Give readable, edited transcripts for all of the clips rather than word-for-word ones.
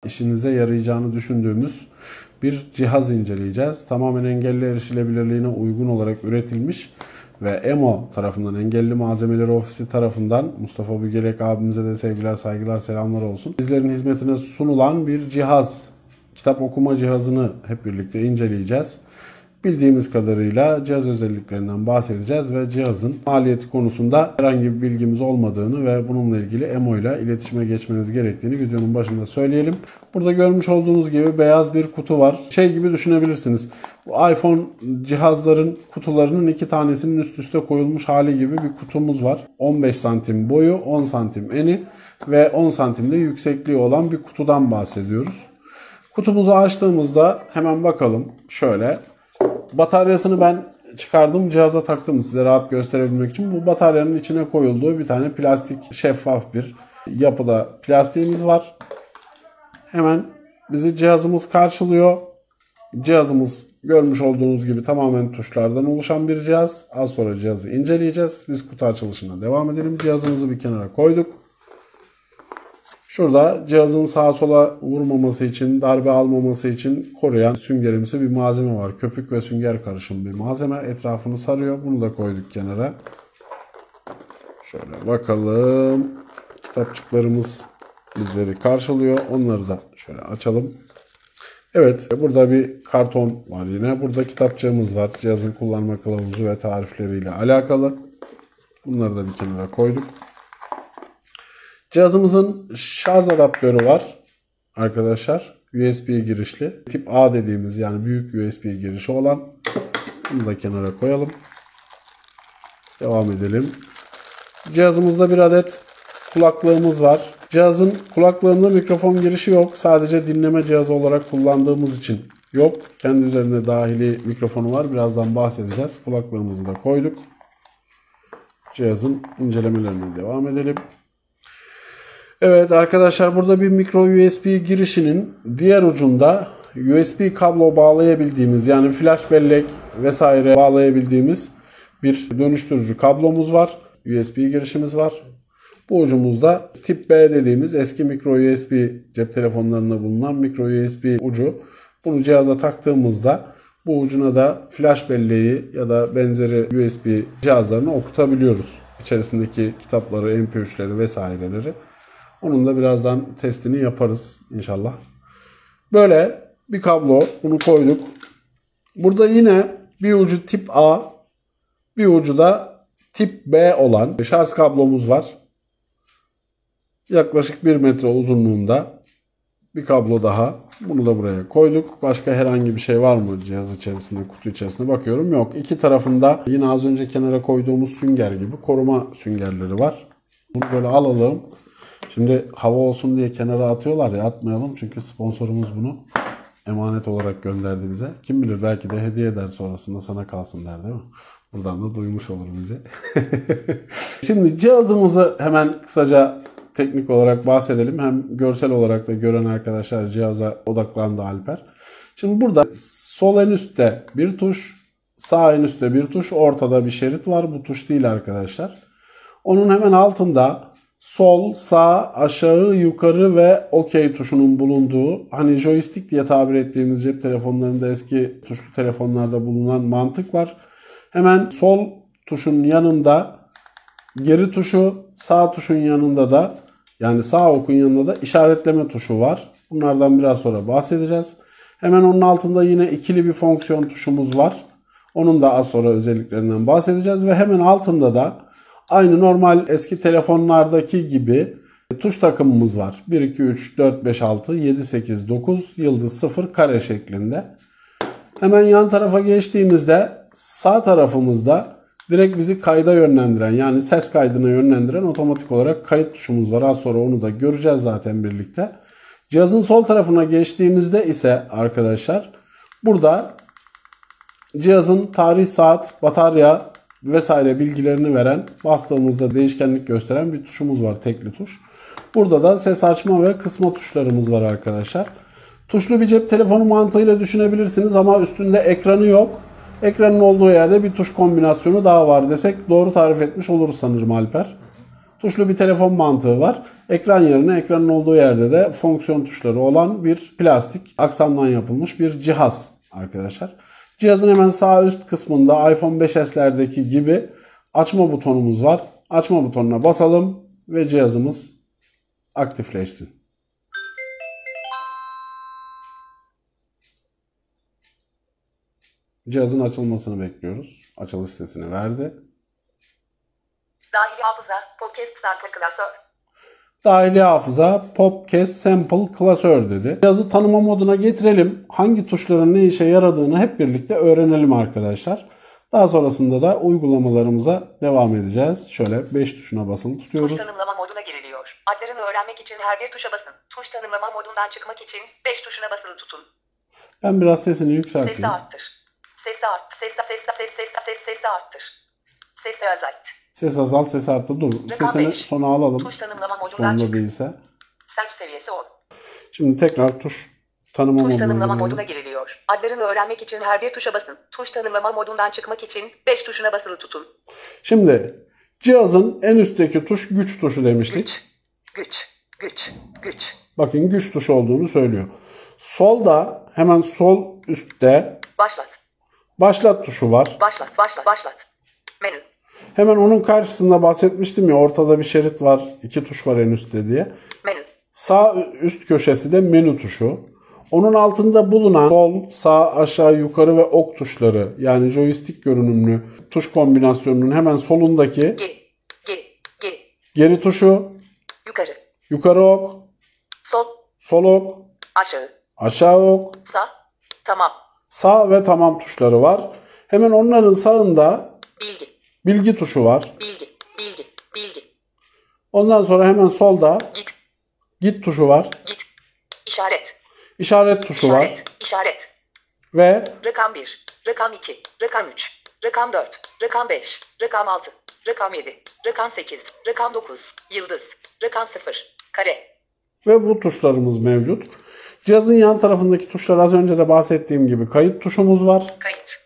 işinize yarayacağını düşündüğümüz bir cihaz inceleyeceğiz. Tamamen engelli erişilebilirliğine uygun olarak üretilmiş ve EMO tarafından, Engelli Malzemeleri Ofisi tarafından, Mustafa Bügelek abimize de sevgiler, saygılar, selamlar olsun, bizlerin hizmetine sunulan bir cihaz. Kitap okuma cihazını hep birlikte inceleyeceğiz. Bildiğimiz kadarıyla cihaz özelliklerinden bahsedeceğiz ve cihazın maliyeti konusunda herhangi bir bilgimiz olmadığını ve bununla ilgili EMO ile iletişime geçmeniz gerektiğini videonun başında söyleyelim. Burada görmüş olduğunuz gibi beyaz bir kutu var. Şey gibi düşünebilirsiniz. Bu iPhone cihazların kutularının iki tanesinin üst üste koyulmuş hali gibi bir kutumuz var. 15 santim boyu, 10 santim eni ve 10 santim de yüksekliği olan bir kutudan bahsediyoruz. Kutumuzu açtığımızda hemen bakalım şöyle. Bataryasını ben çıkardım, cihaza taktım size rahat gösterebilmek için. Bu bataryanın içine koyulduğu bir tane plastik, şeffaf bir yapıda plastiğimiz var. Hemen bizi cihazımız karşılıyor. Cihazımız görmüş olduğunuz gibi tamamen tuşlardan oluşan bir cihaz. Az sonra cihazı inceleyeceğiz. Biz kutu açılışına devam edelim. Cihazımızı bir kenara koyduk. Şurada cihazın sağa sola vurmaması için, darbe almaması için koruyan süngerimsi bir malzeme var. Köpük ve sünger karışımı bir malzeme. Etrafını sarıyor. Bunu da koyduk kenara. Şöyle bakalım. Kitapçıklarımız bizleri karşılıyor. Onları da şöyle açalım. Evet, burada bir karton var yine. Burada kitapçığımız var. Cihazın kullanma kılavuzu ve tarifleriyle alakalı. Bunları da bir kenara koyduk. Cihazımızın şarj adaptörü var arkadaşlar. USB girişli. Tip A dediğimiz, yani büyük USB girişi olan. Bunu da kenara koyalım. Devam edelim. Cihazımızda bir adet kulaklığımız var. Cihazın kulaklığında mikrofon girişi yok. Sadece dinleme cihazı olarak kullandığımız için yok. Kendi üzerinde dahili mikrofonu var. Birazdan bahsedeceğiz. Kulaklığımızı da koyduk. Cihazın incelemelerine devam edelim. Evet arkadaşlar, burada bir micro USB girişinin diğer ucunda USB kablo bağlayabildiğimiz, yani flash bellek vesaire bağlayabildiğimiz bir dönüştürücü kablomuz var. USB girişimiz var. Bu ucumuzda tip B dediğimiz eski micro USB, cep telefonlarında bulunan micro USB ucu. Bunu cihaza taktığımızda bu ucuna da flash belleği ya da benzeri USB cihazlarını okutabiliyoruz. İçerisindeki kitapları, MP3'leri vesaireleri. Onun da birazdan testini yaparız inşallah. Böyle bir kablo, bunu koyduk. Burada yine bir ucu tip A, bir ucu da tip B olan şarj kablomuz var. Yaklaşık 1 metre uzunluğunda bir kablo daha. Bunu da buraya koyduk. Başka herhangi bir şey var mı cihaz içerisinde, kutu içerisinde bakıyorum. Yok. İki tarafında yine az önce kenara koyduğumuz sünger gibi koruma süngerleri var. Bunu böyle alalım. Şimdi hava olsun diye kenara atıyorlar ya, atmayalım çünkü sponsorumuz bunu emanet olarak gönderdi bize. Kim bilir, belki de hediye eder, sonrasında sana kalsın der, değil mi? Buradan da duymuş olur bizi. Şimdi cihazımızı hemen kısaca teknik olarak bahsedelim. Hem görsel olarak da gören arkadaşlar cihaza odaklandı Alper. Şimdi burada sol en üstte bir tuş, sağ en üstte bir tuş, ortada bir şerit var. Bu tuş değil arkadaşlar. Onun hemen altında sol, sağ, aşağı, yukarı ve OK tuşunun bulunduğu, hani joystick diye tabir ettiğimiz cep telefonlarında, eski tuşlu telefonlarda bulunan mantık var. Hemen sol tuşun yanında geri tuşu, sağ tuşun yanında da, yani sağ okun yanında da işaretleme tuşu var. Bunlardan biraz sonra bahsedeceğiz. Hemen onun altında yine ikili bir fonksiyon tuşumuz var. Onun da az sonra özelliklerinden bahsedeceğiz ve hemen altında da aynı normal eski telefonlardaki gibi tuş takımımız var. 1, 2, 3, 4, 5, 6, 7, 8, 9, yıldız, 0, kare şeklinde. Hemen yan tarafa geçtiğimizde sağ tarafımızda direkt bizi kayda yönlendiren, yani ses kaydına yönlendiren otomatik olarak kayıt tuşumuz var. Az sonra onu da göreceğiz zaten birlikte. Cihazın sol tarafına geçtiğimizde ise arkadaşlar burada cihazın tarih, saat, batarya vesaire bilgilerini veren, bastığımızda değişkenlik gösteren bir tuşumuz var, tekli tuş. Burada da ses açma ve kısma tuşlarımız var arkadaşlar. Tuşlu bir cep telefonu mantığıyla düşünebilirsiniz ama üstünde ekranı yok. Ekranın olduğu yerde bir tuş kombinasyonu daha var desek doğru tarif etmiş oluruz sanırım Alper. Tuşlu bir telefon mantığı var. Ekran yerine ekranın olduğu yerde de fonksiyon tuşları olan bir plastik aksamdan yapılmış bir cihaz arkadaşlar. Cihazın hemen sağ üst kısmında iPhone 5s'lerdeki gibi açma butonumuz var. Açma butonuna basalım ve cihazımız aktifleşsin. Cihazın açılmasını bekliyoruz. Açılış sesini verdi. Dahili hafıza, podcast sample klasör. Dahili hafıza, podcast sample klasör dedi. Cihazı tanıma moduna getirelim. Hangi tuşların ne işe yaradığını hep birlikte öğrenelim arkadaşlar. Daha sonrasında da uygulamalarımıza devam edeceğiz. Şöyle 5 tuşuna basılı tutuyoruz. Tuş tanımlama moduna giriliyor. Adlarını öğrenmek için her bir tuşa basın. Tuş tanımlama modundan çıkmak için 5 tuşuna basılı tutun. Ben biraz sesini yükselteyim. Sesi arttır. Sesi art. Sesi arttır. Sesi azalt. Ses azalt, ses arttı. Dur. Rakam Sesini 5. sona alalım. Tuş tanımlama modundan Sonunda çık. değilse. Ses seviyesi 10. Şimdi tekrar tuş tanıma Tuş moduna tanımlama girelim. moduna giriliyor. Adlarını öğrenmek için her bir tuşa basın. Tuş tanımlama modundan çıkmak için 5 tuşuna basılı tutun. Şimdi cihazın en üstteki tuş güç tuşu demiştik. Güç. Bakın güç tuşu olduğunu söylüyor. Solda hemen sol üstte Başlat. başlat tuşu var. Başlat. Menü. Hemen onun karşısında bahsetmiştim ya, ortada bir şerit var. 2 tuş var en üstte diye. Menü. Sağ üst köşesi de menü tuşu. Onun altında bulunan sol, sağ, aşağı, yukarı ve ok tuşları, yani joystick görünümlü tuş kombinasyonunun hemen solundaki geri tuşu, yukarı ok, sol ok, aşağı ok, Tamam. sağ ve tamam tuşları var. Hemen onların sağında bilgi tuşu var. Bilgi. Ondan sonra hemen solda git tuşu var. İşaret tuşu var. İşaret. Ve Rakam 1, rakam 2, rakam 3, rakam 4, rakam 5, rakam 6, rakam 7, rakam 8, rakam 9, yıldız, rakam 0, kare. Ve bu tuşlarımız mevcut. Cihazın yan tarafındaki tuşlar az önce de bahsettiğim gibi kayıt tuşumuz var. Kayıt.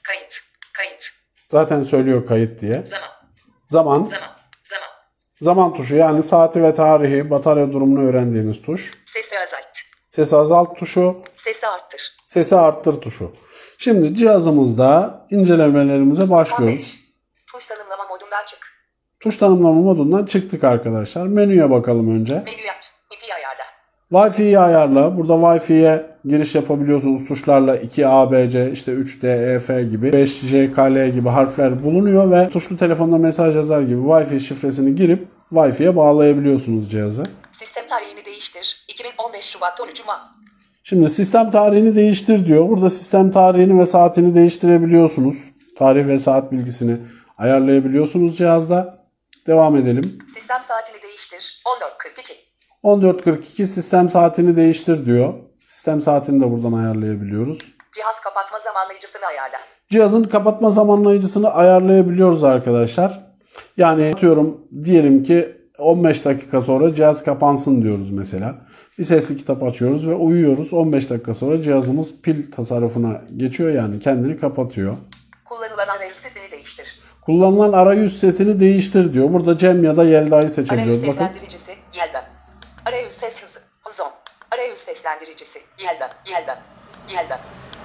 Zaten söylüyor kayıt diye. Zaman. Zaman tuşu, yani saati ve tarihi, batarya durumunu öğrendiğimiz tuş. Sesi azalt. Sesi azalt tuşu. Sesi arttır. Sesi arttır tuşu. Şimdi cihazımızda incelemelerimize başlıyoruz. 15. Tuş tanımlama modundan çık. Tuş tanımlama modundan çıktık arkadaşlar. Menüye bakalım önce. Menü aç. Wi-Fi ayarla. Wi-Fi'yi ayarla. Burada Wi-Fi'ye giriş yapabiliyorsunuz. Tuşlarla 2ABC, işte 3D, EF gibi, 5C, KL gibi harfler bulunuyor ve tuşlu telefonda mesaj yazar gibi Wi-Fi şifresini girip Wi-Fi'ye bağlayabiliyorsunuz cihazı. Sistem tarihini değiştir. 2015 Şubat 13 Cuma. Şimdi sistem tarihini değiştir diyor. Burada sistem tarihini ve saatini değiştirebiliyorsunuz. Tarih ve saat bilgisini ayarlayabiliyorsunuz cihazda. Devam edelim. Sistem saatini değiştir. 14.42. 14.42 sistem saatini değiştir diyor. Sistem saatini de buradan ayarlayabiliyoruz. Cihaz kapatma zamanlayıcısını ayarla. Cihazın kapatma zamanlayıcısını ayarlayabiliyoruz arkadaşlar. Yani atıyorum, diyelim ki 15 dakika sonra cihaz kapansın diyoruz mesela. Bir sesli kitap açıyoruz ve uyuyoruz. 15 dakika sonra cihazımız pil tasarrufuna geçiyor, yani kendini kapatıyor. Kullanılan arayüz sesini değiştir. Kullanılan arayüz sesini değiştir diyor. Burada Cem ya da Yelda'yı seçebiliyoruz. Arayüz Bakın. seslendiricisi Yelda. Arayüz ses hızı Huzon. Arayüz seslendiricisi Yelda.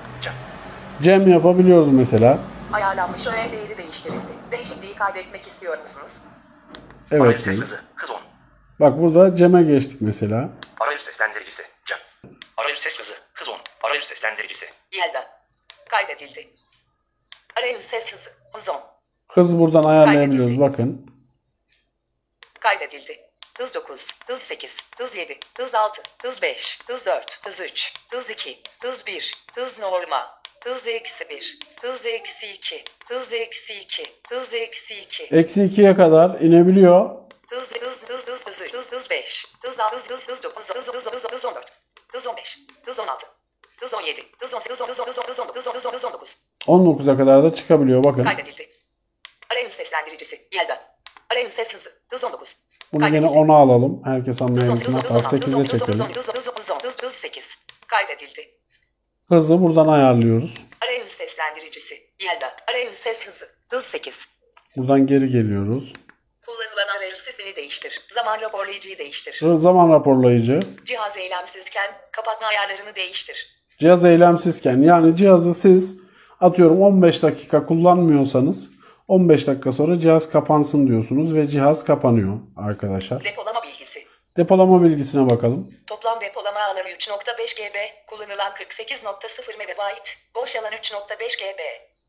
Cem yapabiliyoruz mesela. Ayarlanmış öğe değeri değiştirildi. Değişikliği kaydetmek istiyor musunuz? Evet. Arayüz ses diyor. hızı hız 10. Bak burada Cem'e geçtik mesela. Arayüz seslendiricisi Cem. Arayüz ses hızı hız 10. Arayüz seslendiricisi. Yelda. Kaydedildi. Arayüz ses hızı Huzon. Hız buradan ayarlayabiliyoruz. Bakın. Kaydedildi. Hız 9, hız 8, hız 7, hız 6, hız 5, hız 4, hız 3, hız 2, hız 1, hız normal, hız eksi 1, hız eksi 2, hız eksi 2, hız eksi 2. Eksi 2'ye kadar inebiliyor. Hız 5, hız 6, hız 9, hız 14, hız 15, hız 16, hız 17, hız 18, hız 19. 19'a kadar da çıkabiliyor. Bakın. Kaydedildi. Arayüz seslendiricisi Yelda. Arayüz ses hızı hız 19. Bunu yine 10'a alalım. Herkes anlayabilsin. Hatta 8'e çekelim. Hız 8. Kaydedildi. Hızı buradan ayarlıyoruz. Arayüz seslendiricisi Yelda. Arayüz ses hızı hız 8. Buradan geri geliyoruz. Kullanılan arayüz sesini değiştir. Zaman raporlayıcıyı değiştir. Zaman raporlayıcı. Cihaz eylemsizken kapatma ayarlarını değiştir. Cihaz eylemsizken, yani cihazı siz atıyorum 15 dakika kullanmıyorsanız 15 dakika sonra cihaz kapansın diyorsunuz ve cihaz kapanıyor arkadaşlar. Depolama bilgisi. Depolama bilgisine bakalım. Toplam depolama alanı 3.5 GB, kullanılan 48.0 MB, boş alan 3.5 GB.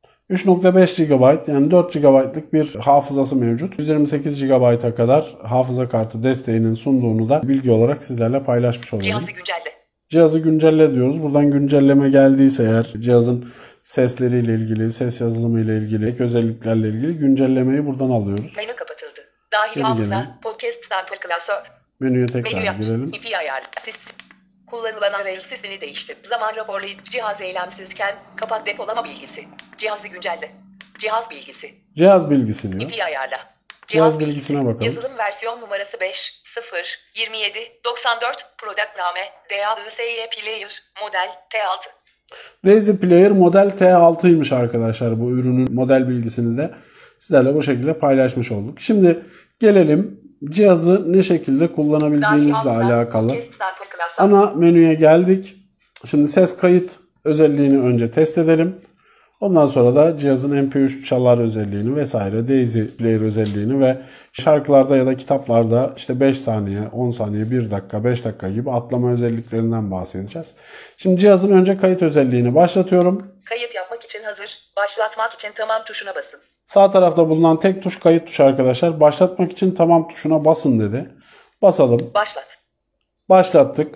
3.5 GB yani 4 GB'lık bir hafızası mevcut. 128 GB'a kadar hafıza kartı desteğinin sunduğunu da bilgi olarak sizlerle paylaşmış olalım. Cihazı güncelle. Cihazı güncelle diyoruz. Buradan güncelleme geldiyse eğer cihazın sesleriyle ilgili, ses yazılımıyla ilgili, ek özelliklerle ilgili güncellemeyi buradan alıyoruz. Menü kapatıldı. Dahil Geri hafıza, gelelim. podcast sample klasör. Menüye Menü tekrar aç. girelim. IP ayar. Kullanılan arayüz sesini değiştir. Zaman raporlayıcı. Cihaz eylemsizken kapat depolama bilgisi. Cihazı güncelle. Cihaz bilgisi. Cihaz bilgisi diyor. IP ayarla. Cihaz bilgisine bakalım. Yazılım versiyon numarası 5, 0, 27, 94, product name, DAISY Player, model, T6. Daisy Player model T6'ymış arkadaşlar. Bu ürünün model bilgisini de sizlerle bu şekilde paylaşmış olduk. Şimdi gelelim cihazı ne şekilde kullanabildiğimizle alakalı. Ana menüye geldik. Şimdi ses kayıt özelliğini önce test edelim. Ondan sonra da cihazın MP3 çalar özelliğini vesaire, Daisy Player özelliğini ve şarkılarda ya da kitaplarda işte 5 saniye, 10 saniye, 1 dakika, 5 dakika gibi atlama özelliklerinden bahsedeceğiz. Şimdi cihazın önce kayıt özelliğini başlatıyorum. Kayıt yapmak için hazır, başlatmak için tamam tuşuna basın. Sağ tarafta bulunan tek tuş kayıt tuşu arkadaşlar. Başlatmak için tamam tuşuna basın dedi. Basalım. Başlat. Başlattık.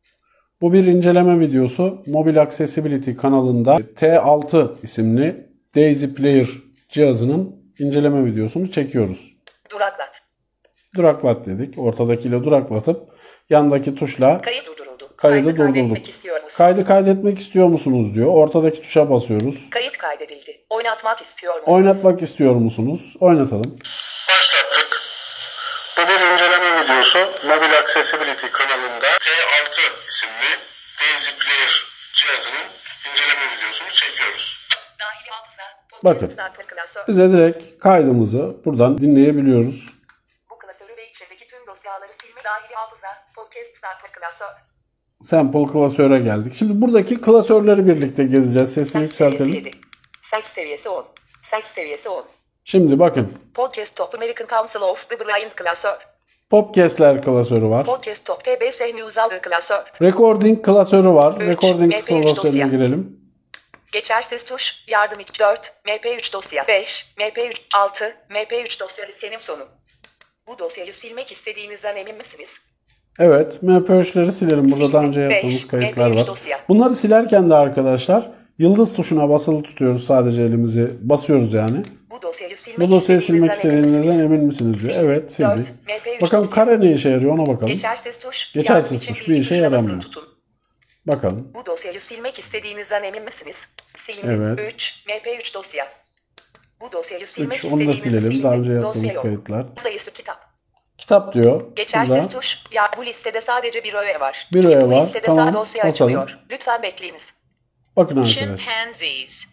Bu bir inceleme videosu. Mobile Accessibility kanalında T6 isimli Daisy Player cihazının inceleme videosunu çekiyoruz. Duraklat. Duraklat dedik. Ortadakiyle duraklatıp yandaki tuşla Kayıt durduruldu. kaydı kaydetmek durdurduk. istiyor musunuz? Kaydı kaydetmek istiyor musunuz diyor. Ortadaki tuşa basıyoruz. Kayıt kaydedildi. Oynatmak istiyor musunuz? Oynatmak istiyor musunuz? Oynatalım. Başlattık. Bu bir inceleme videosu. Mobile Accessibility kanalında T6 isimli Daisy Player cihazının inceleme videosunu çekiyoruz. Dahili hafıza, Bakın. sample klasör. Bize direkt kaydımızı buradan dinleyebiliyoruz. Bu klasörü ve içindeki tüm dosyaları silme dahili hafıza, podcast sample klasör. Sample klasöre geldik. Şimdi buradaki klasörleri birlikte gezeceğiz. Sesini Ses seviyesi yükseltelim. 7. Ses seviyesi 10. Ses seviyesi 10. Şimdi bakın. Podcast Top American Council of the Blind klasör. Podcast'ler klasörü var. Podcast Top PBS Music klasör. Recording klasörü var. 3, Recording MP3 klasörüne dosya. girelim. Geçersiz tuş, yardım iç 4, MP3 dosya 5, MP3 6, MP3 dosya listenin sonu. Bu dosyayı silmek istediğinizden emin misiniz? Evet. MP3'leri silelim. Burada daha önce Silmek. yaptığımız 5, kayıtlar MP3 var. dosya. Bunları silerken de arkadaşlar yıldız tuşuna basılı tutuyoruz. Sadece elimizi basıyoruz yani. Bu dosyayı silmek, Bu dosyayı silmek istediğinizden emin istediğinizden misiniz? emin misiniz diyor. Evet, sildik. 4, MP3 Bakalım dosya. kare ne işe yarıyor ona bakalım. Geçersiz tuş, Geçersiz yardım için tuş, bir bilgi işe tuşuna basılı yaramıyor. tutun. Bakalım. Bu dosyayı silmek istediğinizden emin misiniz? Silindi. Evet. 3, MP3 dosya. Bu dosyayı silmek 3 onu da istediğiniz silelim. silindi. Daha önce Dosya yaptığımız yok. kayıtlar. Sayısı kitap. Kitap diyor. Geçersiz Burada. tuş. Ya bu listede sadece bir öğe var. Bir öğe Bu var. listede Tamam, sağ dosya basalım. açılıyor. Lütfen bekleyiniz. Bakın arkadaşlar. Chimpanzees.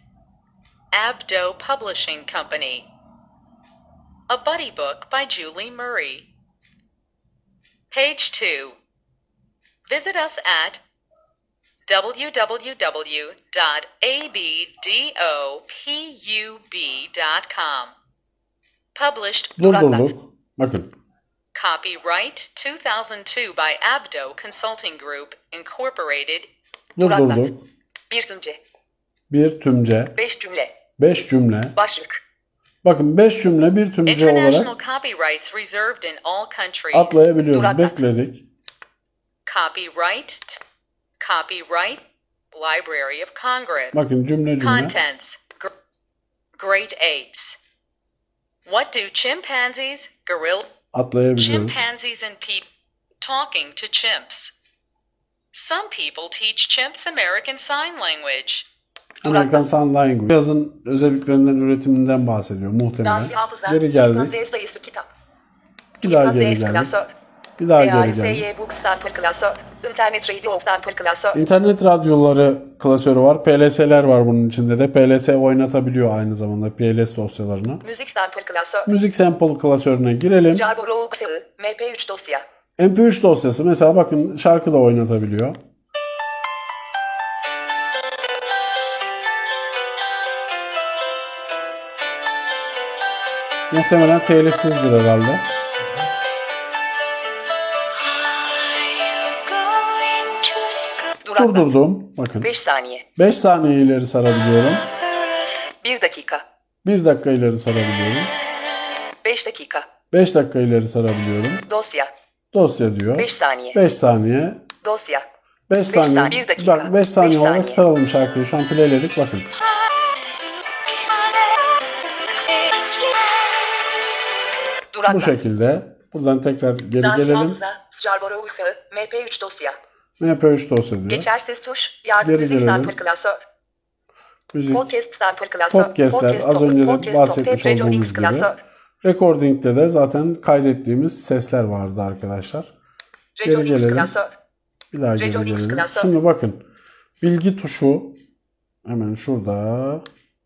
Abdo Publishing Company. A Buddy Book by Julie Murray. Page 2. Visit us at www.abdopub.com. Published Durdurduk. Bakın. Copyright 2002 by Abdo Consulting Group, Incorporated. Durdurduk. Bir tümce. Bir tümce. 5 cümle. 5 cümle. Başlık. Bakın 5 cümle bir tümce International olarak copyrights reserved in all countries. atlayabiliyoruz. Duraklat. Bekledik. Copyright Library of Congress. Bakın cümle. Contents. Great apes. What do chimpanzees, gorilla, Atlayabiliyoruz. chimpanzees and people talking to chimps? Some people teach chimps American Sign Language. American Sign Language. Cihazın özelliklerinden, üretiminden bahsediyor muhtemelen. Dahil hafıza. Geri geldik. Chimpanzee sayısı kitap. Bir daha geri Chimpanzee geldik. klasör. Bir daha geri geldik. DAISY Book Sample klasör. İnternet radio sample klasör. İnternet radyoları klasörü var. PLS'ler var bunun içinde de. PLS oynatabiliyor aynı zamanda PLS dosyalarını. Müzik sample klasör. Müzik sample klasörüne girelim. Jarbo MP3 dosya. MP3 dosyası mesela bakın şarkı da oynatabiliyor. Muhtemelen telifsizdir herhalde. Durdurdum. Bakın. 5 saniye. 5 saniye ileri sarabiliyorum. 1 dakika. 1 dakika ileri sarabiliyorum. 5 dakika. 5 dakika ileri sarabiliyorum. Dosya. Dosya diyor. 5 saniye. 5 saniye. Dosya. 5 saniye. saniye, bir dakika. Bak 5 saniye Beş olarak saniye. saralım şarkıyı. Şu an playledik bakın. Duraklat. Bu şekilde. Buradan tekrar geri Dan gelelim. hafıza. Jarbo MP3 dosya. MP3 dosya diyor. Geçer ses tuş. Yardım Geri müzik gelelim. sample klasör. Müzik. Podcast sample klasör. Podcastler az önce de bahsetmiş olduğumuz gibi. Recording'de de zaten kaydettiğimiz sesler vardı arkadaşlar. Geri Recordings gelelim. klasör. Bir daha geri Recordings gelelim. klasör. Şimdi bakın. Bilgi tuşu hemen şurada.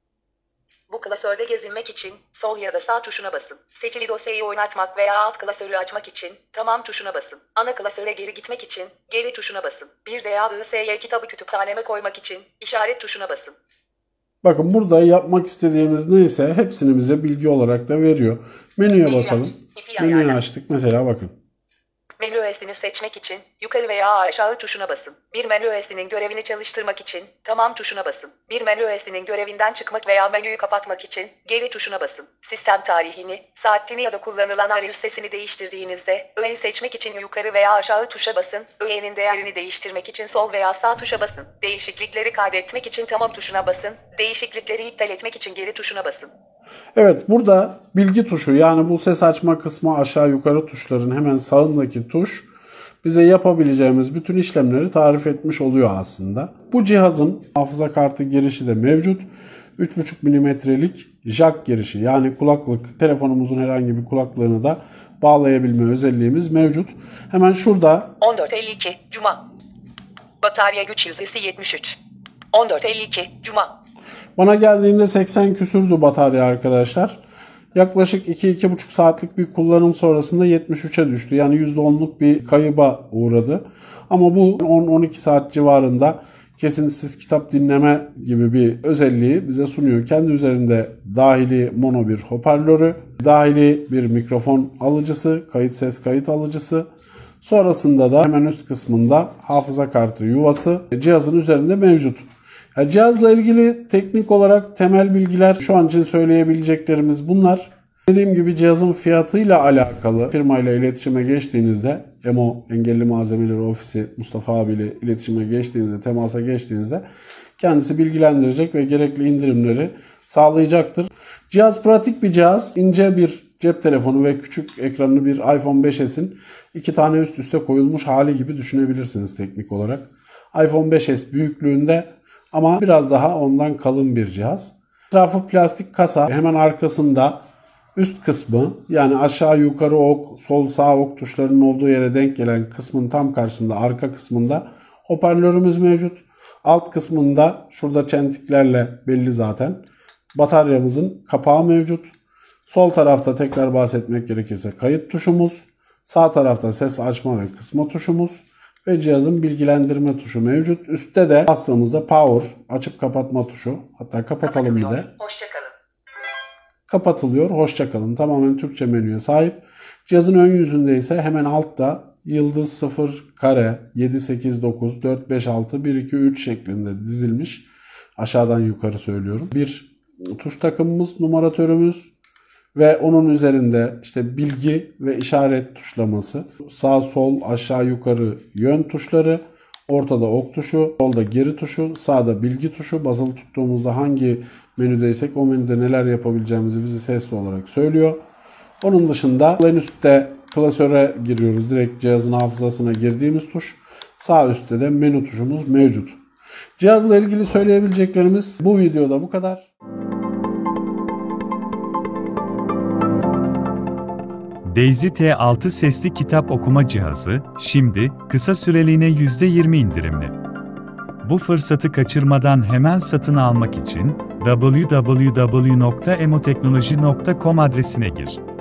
Bu klasörde gezinmek için sol ya da sağ tuşuna basın. Seçili dosyayı oynatmak veya alt klasörü açmak için tamam tuşuna basın. Ana klasöre geri gitmek için geri tuşuna basın. Bir veya ISY kitabı kütüphaneme koymak için işaret tuşuna basın. Bakın burada yapmak istediğimiz neyse hepsini bize bilgi olarak da veriyor. Menüye Menü basalım. aç, ipi Menüyü ayarla. açtık. Mesela bakın. Menü öğesini seçmek için yukarı veya aşağı tuşuna basın. Bir menü öğesinin görevini çalıştırmak için tamam tuşuna basın. Bir menü öğesinin görevinden çıkmak veya menüyü kapatmak için geri tuşuna basın. Sistem tarihini, saatini ya da kullanılan arayüz sesini değiştirdiğinizde öğeyi seçmek için yukarı veya aşağı tuşa basın. Öğenin değerini değiştirmek için sol veya sağ tuşa basın. Değişiklikleri kaydetmek için tamam tuşuna basın. Değişiklikleri iptal etmek için geri tuşuna basın. Evet, burada bilgi tuşu, yani bu ses açma kısmı aşağı yukarı tuşların hemen sağındaki tuş bize yapabileceğimiz bütün işlemleri tarif etmiş oluyor aslında. Bu cihazın hafıza kartı girişi de mevcut. 3,5 milimetrelik jack girişi, yani kulaklık, telefonumuzun herhangi bir kulaklığını da bağlayabilme özelliğimiz mevcut. Hemen şurada 14.52 Cuma. Batarya güç yüzdesi 73. 14.52 Cuma. bana geldiğinde 80 küsürdü batarya arkadaşlar. Yaklaşık 2-2,5 saatlik bir kullanım sonrasında 73'e düştü. Yani %10'luk bir kayıba uğradı. Ama bu 10-12 saat civarında kesintisiz kitap dinleme gibi bir özelliği bize sunuyor. Kendi üzerinde dahili mono bir hoparlörü, dahili bir mikrofon alıcısı, kayıt ses kayıt alıcısı. Sonrasında da hemen üst kısmında hafıza kartı yuvası cihazın üzerinde mevcut. Cihazla ilgili teknik olarak temel bilgiler şu an için söyleyebileceklerimiz bunlar. Dediğim gibi cihazın fiyatıyla alakalı firmayla iletişime geçtiğinizde, EMO Engelli Malzemeleri Ofisi Mustafa abiyle iletişime geçtiğinizde, temasa geçtiğinizde kendisi bilgilendirecek ve gerekli indirimleri sağlayacaktır. Cihaz pratik bir cihaz. İnce bir cep telefonu ve küçük ekranlı bir iPhone 5s'in iki tane üst üste koyulmuş hali gibi düşünebilirsiniz teknik olarak. iPhone 5s büyüklüğünde ama biraz daha ondan kalın bir cihaz. Etrafı plastik kasa, hemen arkasında üst kısmı, yani aşağı yukarı ok, sol sağ ok tuşlarının olduğu yere denk gelen kısmın tam karşısında, arka kısmında hoparlörümüz mevcut. Alt kısmında şurada çentiklerle belli zaten bataryamızın kapağı mevcut. Sol tarafta tekrar bahsetmek gerekirse kayıt tuşumuz. Sağ tarafta ses açma ve kısma tuşumuz. Ve cihazın bilgilendirme tuşu mevcut. Üstte de bastığımızda power, açıp kapatma tuşu. Hatta kapatalım bir de. Hoşçakalın. Kapatılıyor. Hoşçakalın. Tamamen Türkçe menüye sahip. Cihazın ön yüzünde ise hemen altta yıldız 0 kare 7 8 9 4 5 6 1 2 3 şeklinde dizilmiş. Aşağıdan yukarı söylüyorum. Bir tuş takımımız, numaratörümüz ve onun üzerinde işte bilgi ve işaret tuşlaması. Sağ sol aşağı yukarı yön tuşları. Ortada ok tuşu, solda geri tuşu, sağda bilgi tuşu. Basılı tuttuğumuzda hangi menüdeysek o menüde neler yapabileceğimizi bize sesli olarak söylüyor. Onun dışında en üstte klasöre giriyoruz. Direkt cihazın hafızasına girdiğimiz tuş. Sağ üstte de menü tuşumuz mevcut. Cihazla ilgili söyleyebileceklerimiz bu videoda bu kadar. Daisy T6 sesli kitap okuma cihazı, şimdi kısa süreliğine %20 indirimli. Bu fırsatı kaçırmadan hemen satın almak için www.emoteknoloji.com adresine gir.